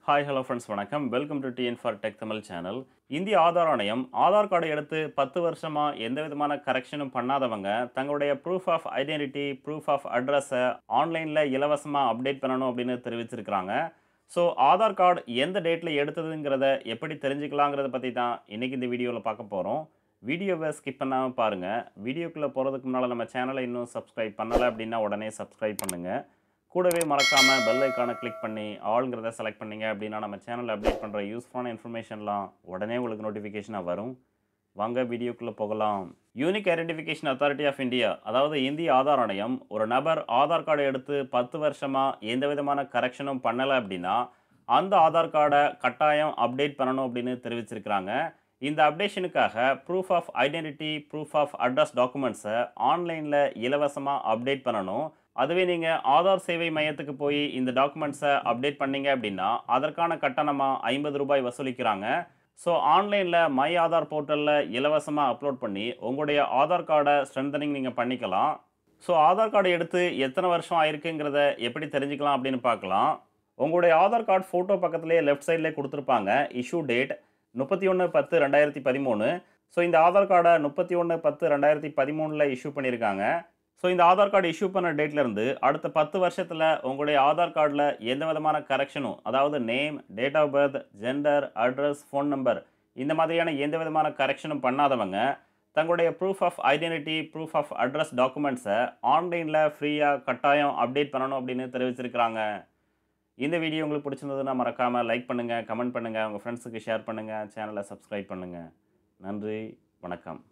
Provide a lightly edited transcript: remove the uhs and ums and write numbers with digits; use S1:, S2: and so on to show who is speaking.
S1: Hi hello friends வணக்கம். Welcome to TN for tech Tamil channel. இந்திய ஆதார் ஆணையம் ஆதார் கார்டை எடுத்து 10 வருஷமா எந்த விதமான கரெக்ஷனும் பண்ணாதவங்க தங்களுடைய proof of identity, proof of அட்ரஸை ஆன்லைனில் இலவசமாக அப்டேட் பண்ணணும் அப்படின்னு தெரிவிச்சிருக்கிறாங்க. ஸோ ஆதார் கார்டு எந்த டேட்டில் எடுத்ததுங்கிறத எப்படி தெரிஞ்சுக்கலாங்கிறத பற்றி தான் இன்றைக்கி இந்த வீடியோவில் பார்க்க போகிறோம். வீடியோவை ஸ்கிப் பண்ணாமல் பாருங்கள். வீடியோக்குள்ளே போகிறதுக்கு முன்னால் நம்ம சேனலை இன்னும் சப்ஸ்கிரைப் பண்ணலை அப்படின்னா உடனே சப்ஸ்கிரைப் பண்ணுங்கள். கூடவே மறக்காமல் பெல் ஐக்கானை கிளிக் பண்ணி ஆல்ங்கிறத செலக்ட் பண்ணிங்க அப்படின்னா நம்ம சேனலில் அப்டேட் பண்ணுற யூஸ்ஃபுல்லான இன்ஃபர்மேஷன்லாம் உடனே உங்களுக்கு நோட்டிஃபிகேஷனாக வரும். வாங்க வீடியோக்குள்ளே போகலாம். Unique identification authority of India, அதாவது இந்திய ஆதார் ஆணையம், ஒரு நபர் ஆதார் கார்டை எடுத்து 10 வருஷமாக எந்த விதமான கரெக்ஷனும் பண்ணலை அப்படின்னா அந்த ஆதார் கார்டை கட்டாயம் அப்டேட் பண்ணணும் அப்படின்னு தெரிவிச்சிருக்கிறாங்க. இந்த அப்டேஷனுக்காக proof of identity, proof of address டாக்குமெண்ட்ஸை ஆன்லைனில் இலவசமாக அப்டேட் பண்ணணும். அதுவே நீங்கள் ஆதார் சேவை மையத்துக்கு போய் இந்த டாக்குமெண்ட்ஸை அப்டேட் பண்ணீங்க அப்படின்னா அதற்கான கட்டணமாக 50 ரூபாய் வசூலிக்கிறாங்க. ஸோ ஆன்லைனில் மை ஆதார் போர்ட்டலில் இலவசமாக அப்லோட் பண்ணி உங்களுடைய ஆதார் கார்டை ஸ்ட்ரென்தனிங் நீங்கள் பண்ணிக்கலாம். ஸோ ஆதார் கார்டை எடுத்து எத்தனை வருஷம் ஆயிருக்குங்கிறத எப்படி தெரிஞ்சுக்கலாம் அப்படின்னு பார்க்கலாம். உங்களுடைய ஆதார் கார்டு ஃபோட்டோ பக்கத்துலேயே லெஃப்ட் சைட்லேயே கொடுத்துருப்பாங்க. Issue date 31/10/2013. ஸோ இந்த ஆதார் கார்டை 31/10/2013 இஷ்யூ பண்ணியிருக்காங்க. ஸோ இந்த ஆதார் கார்டு இஷ்யூ பண்ண டேட்லேருந்து அடுத்த 10 வருஷத்தில் உங்களுடைய ஆதார் கார்டில் எந்த விதமான கரெக்ஷனும், அதாவது name, date of birth, gender, address, phone number, இந்த மாதிரியான எந்த விதமான கரெக்ஷனும் பண்ணாதவங்க தங்களுடைய proof of identity, proof of address டாக்குமெண்ட்ஸை ஆன்லைனில் ஃப்ரீயாக கட்டாயம் அப்டேட் பண்ணணும் அப்படின்னு தெரிவிச்சிருக்கிறாங்க. இந்த வீடியோ உங்களுக்கு பிடிச்சிருந்ததுன்னா மறக்காமல் லைக் பண்ணுங்கள், கமெண்ட் பண்ணுங்கள், உங்கள் ஃப்ரெண்ட்ஸுக்கு ஷேர் பண்ணுங்கள், சேனலை சப்ஸ்கிரைப் பண்ணுங்கள். நன்றி, வணக்கம்.